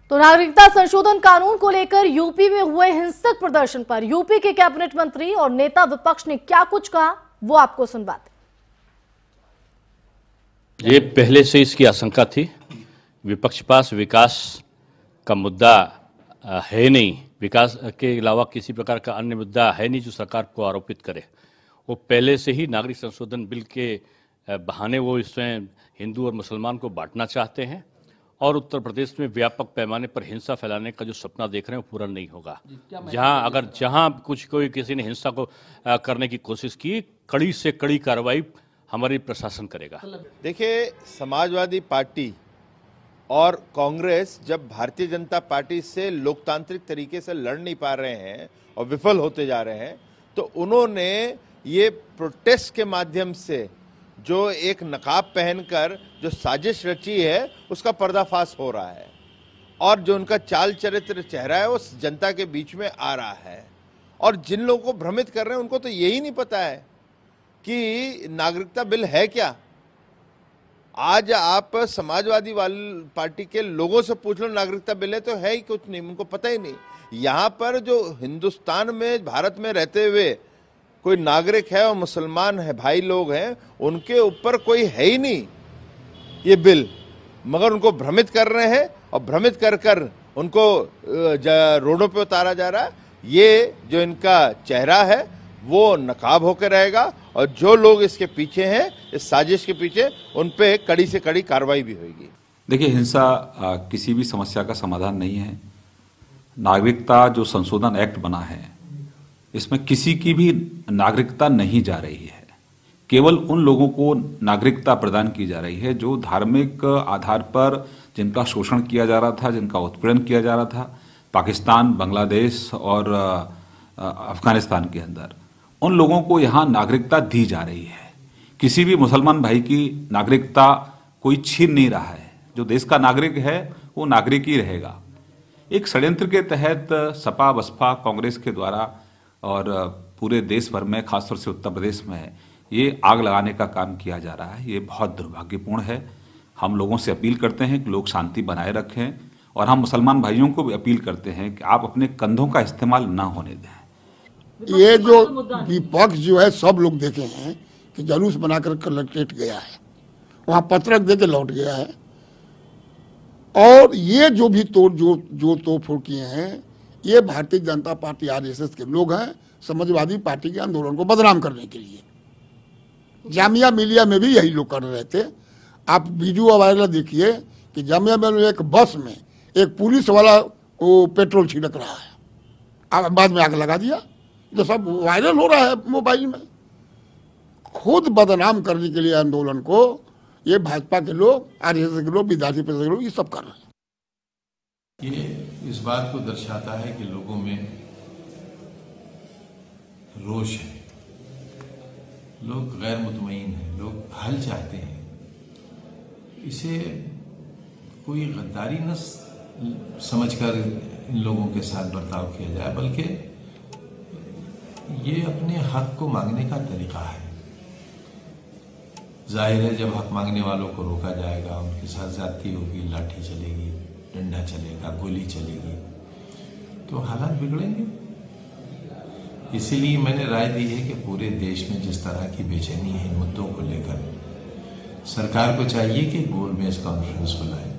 तो नागरिकता संशोधन कानून को लेकर यूपी में हुए हिंसक प्रदर्शन पर यूपी के कैबिनेट मंत्री और नेता विपक्ष ने क्या कुछ कहा, वो आपको सुनवाते। ये पहले से इसकी आशंका थी। विपक्ष पास विकास का मुद्दा है नहीं, विकास के अलावा किसी प्रकार का अन्य मुद्दा है नहीं जो सरकार को आरोपित करे। वो पहले से ही नागरिक संशोधन बिल के बहाने वो इसमें हिंदू और मुसलमान को बांटना चाहते हैं और उत्तर प्रदेश में व्यापक पैमाने पर हिंसा फैलाने का जो सपना देख रहे हैं वो पूरा नहीं होगा। जहां कोई किसी ने हिंसा को करने की कोशिश की, कड़ी से कड़ी कार्रवाई हमारी प्रशासन करेगा। देखिए, समाजवादी पार्टी और कांग्रेस जब भारतीय जनता पार्टी से लोकतांत्रिक तरीके से लड़ नहीं पा रहे हैं और विफल होते जा रहे हैं, तो उन्होंने ये प्रोटेस्ट के माध्यम से जो एक नकाब पहनकर जो साजिश रची है उसका पर्दाफाश हो रहा है और जो उनका चाल चरित्र चेहरा है वो जनता के बीच में आ रहा है। और जिन लोगों को भ्रमित कर रहे हैं उनको तो यही नहीं पता है कि नागरिकता बिल है क्या। आज आप समाजवादी वाली पार्टी के लोगों से पूछ लो नागरिकता बिल है तो है ही कुछ नहीं, उनको पता ही नहीं। यहाँ पर जो हिंदुस्तान में भारत में रहते हुए कोई नागरिक है और मुसलमान है, भाई लोग हैं, उनके ऊपर कोई है ही नहीं ये बिल, मगर उनको भ्रमित कर रहे हैं और भ्रमित कर कर उनको रोडों पे उतारा जा रहा है। ये जो इनका चेहरा है वो नकाब होकर रहेगा और जो लोग इसके पीछे हैं, इस साजिश के पीछे, उन पे कड़ी से कड़ी कार्रवाई भी होगी। देखिए, हिंसा किसी भी समस्या का समाधान नहीं है। नागरिकता जो संशोधन एक्ट बना है इसमें किसी की भी नागरिकता नहीं जा रही है, केवल उन लोगों को नागरिकता प्रदान की जा रही है जो धार्मिक आधार पर जिनका शोषण किया जा रहा था, जिनका उत्पीड़न किया जा रहा था पाकिस्तान, बांग्लादेश और अफगानिस्तान के अंदर, उन लोगों को यहाँ नागरिकता दी जा रही है। किसी भी मुसलमान भाई की नागरिकता कोई छीन नहीं रहा है। जो देश का नागरिक है वो नागरिक ही रहेगा। एक षड्यंत्र के तहत सपा, बसपा, कांग्रेस के द्वारा और पूरे देश भर में, खासतौर से उत्तर प्रदेश में ये आग लगाने का काम किया जा रहा है। ये बहुत दुर्भाग्यपूर्ण है। हम लोगों से अपील करते हैं कि लोग शांति बनाए रखें और हम मुसलमान भाइयों को भी अपील करते हैं कि आप अपने कंधों का इस्तेमाल ना होने दें। ये जो विपक्ष जो है, सब लोग देखे हैं कि जुलूस बनाकर कलेक्ट्रेट गया है, वहां पत्रक देके लौट गया है और ये जो भी तोड़फोड़ किए हैं ये भारतीय जनता पार्टी आरएसएस के लोग हैं, समाजवादी पार्टी के आंदोलन को बदनाम करने के लिए। जामिया मिलिया में भी यही लोग कर रहे थे। आप वीडियो वायरल देखिए कि जामिया में एक बस में एक पुलिस वाला वो पेट्रोल छिड़क रहा है, बाद में आग लगा दिया। तो सब वायरल हो रहा है मोबाइल में। खुद बदनाम करने के लिए आंदोलन को ये भाजपा के लोग, आरएसएस के लोग, विद्यार्थी परिषद के लोग ये सब कर रहे हैं। ये इस बात को दर्शाता है कि लोगों में रोष है, लोग गैर मुतमईन हैं, लोग हल चाहते हैं। इसे कोई गद्दारी न समझकर इन लोगों के साथ बर्ताव किया जाए, बल्कि ये अपने हक को मांगने का तरीका है। जाहिर है जब हक मांगने वालों को रोका जाएगा, उनके साथ ज्यादती होगी, लाठी चलेगी, डंडा चलेगा, गोली चलेगी, तो हालात बिगड़ेंगे। इसीलिए मैंने राय दी है कि पूरे देश में जिस तरह की बेचैनी है इन मुद्दों को लेकर, सरकार को चाहिए कि गोल बेस कॉन्फ्रेंस बुलाए।